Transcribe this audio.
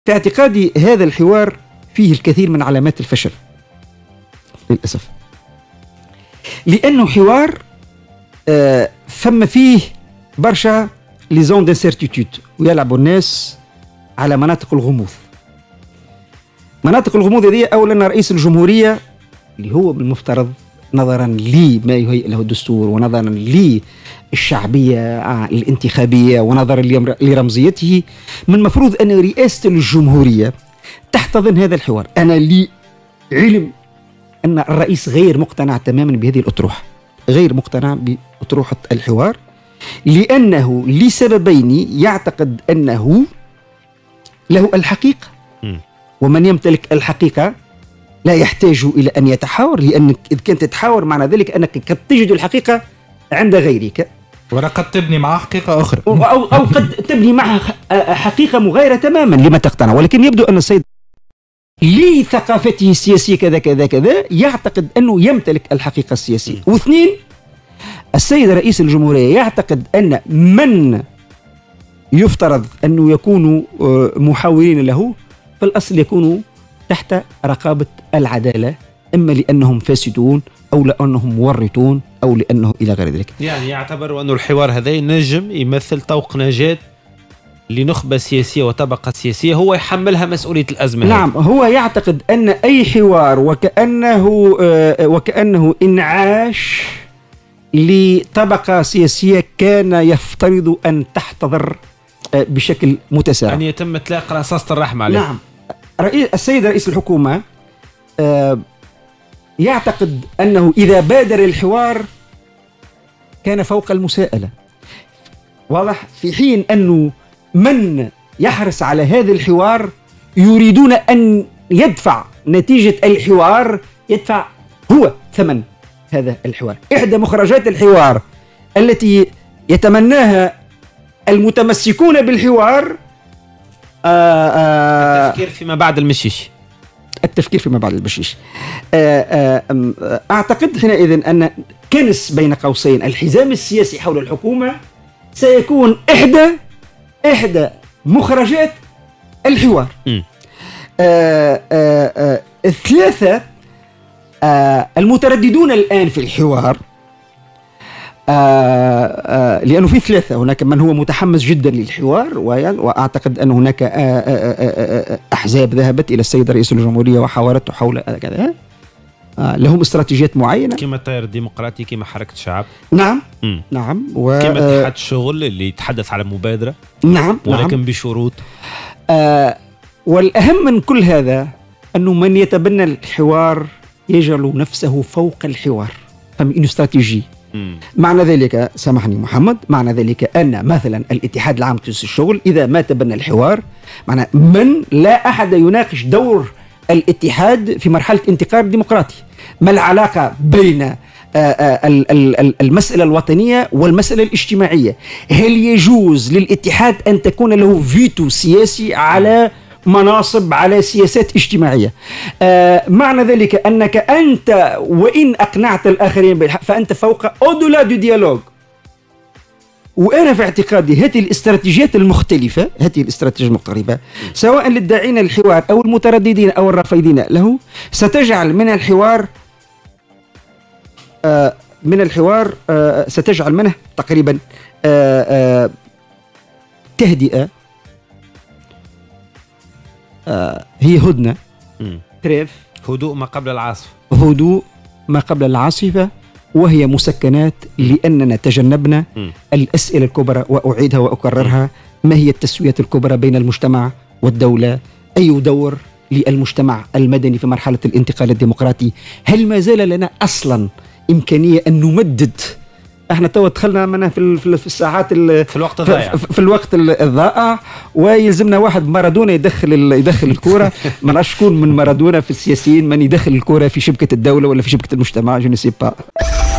في اعتقادي هذا الحوار فيه الكثير من علامات الفشل للأسف، لأنه حوار ثم فيه برشا لي زون دانسيرتيتود، ويلعبوا الناس على مناطق الغموض. مناطق الغموض هذه أولا رئيس الجمهورية اللي هو بالمفترض نظرا لما يهيئ له الدستور ونظرا للشعبية الانتخابية ونظرا لرمزيته، من المفروض أن رئاسة الجمهورية تحتضن هذا الحوار. أنا لي علم أن الرئيس غير مقتنع تماما بهذه الأطروحة، غير مقتنع بأطروحة الحوار، لأنه لسببين: يعتقد أنه له الحقيقة، ومن يمتلك الحقيقة لا يحتاج إلى أن يتحاور، لأنك إذا كنت تتحاور معنى ذلك أنك قد تجد الحقيقة عند غيرك، وقد تبني معها حقيقة أخرى، أو قد تبني معها حقيقة مغايرة تماما لما تقتنع. ولكن يبدو أن السيد لثقافته السياسية كذا كذا كذا يعتقد أنه يمتلك الحقيقة السياسية. واثنين، السيد رئيس الجمهورية يعتقد أن من يفترض أنه يكونوا محاورين له في الأصل يكونوا تحت رقابة العدالة، إما لأنهم فاسدون أو لأنهم مورطون أو لأنه إلى غير ذلك. يعني يعتبر أن الحوار هذا ينجم يمثل طوق نجاة لنخبة سياسية وطبقة سياسية هو يحملها مسؤولية الأزمة. نعم، هو يعتقد أن أي حوار وكأنه إنعاش لطبقة سياسية كان يفترض أن تحتضر بشكل متسارع، أن يتم إطلاق رصاصة الرحمة عليه. نعم، السيد رئيس الحكومة يعتقد أنه إذا بادر الحوار كان فوق المساءلة، واضح، في حين أنه من يحرص على هذا الحوار يريدون أن يدفع نتيجة الحوار، يدفع هو ثمن هذا الحوار. إحدى مخرجات الحوار التي يتمناها المتمسكون بالحوار التفكير فيما بعد المشيش. التفكير فيما بعد المشيش. أعتقد حينئذ أن كنس بين قوسين الحزام السياسي حول الحكومة سيكون إحدى مخرجات الحوار. الثلاثة المترددون الآن في الحوار، لأنه في ثلاثة، هناك من هو متحمس جدا للحوار، وأعتقد أن هناك أحزاب ذهبت إلى السيد رئيس الجمهورية وحاورته حول كذا، لهم استراتيجيات معينة كما التيار الديمقراطي، كما حركة الشعب. نعم نعم، كما اتحاد الشغل اللي يتحدث على مبادرة. نعم، ولكن بشروط. والأهم من كل هذا أنه من يتبنى الحوار يجعل نفسه فوق الحوار، فمن استراتيجي. معنى ذلك، سامحني محمد، معنى ذلك أن مثلا الاتحاد العام لتأسيس الشغل إذا ما تبنى الحوار، معنى من لا أحد يناقش دور الاتحاد في مرحلة انتقال ديمقراطي. ما العلاقة بين المسألة الوطنية والمسألة الاجتماعية؟ هل يجوز للاتحاد أن تكون له فيتو سياسي على مناصب، على سياسات اجتماعية؟ معنى ذلك أنك أنت وإن أقنعت الآخرين بالحق فأنت فوق أودولا دو ديالوج. وأنا في اعتقادي هذه الاستراتيجيات المختلفة، هذه الاستراتيجيات المقتربة سواء للداعين للحوار أو المترددين أو الرافضين له، ستجعل ستجعل منه تقريبا تهدئة، هي هدنة، تريف، هدوء ما قبل العاصفة، هدوء ما قبل العاصفة، وهي مسكنات لأننا تجنبنا الأسئلة الكبرى. وأعيدها وأكررها: ما هي التسويات الكبرى بين المجتمع والدولة؟ أي دور للمجتمع المدني في مرحلة الانتقال الديمقراطي؟ هل ما زال لنا أصلا إمكانية أن نمدد؟ احنا تو دخلنا منها في الساعات في الوقت الضائع، في الوقت الضائع، ويلزمنا واحد مارادونا يدخل الكرة. ما نعرفش شكون من مارادونا في السياسيين من يدخل الكرة في شبكة الدولة ولا في شبكة المجتمع، جو نسي با.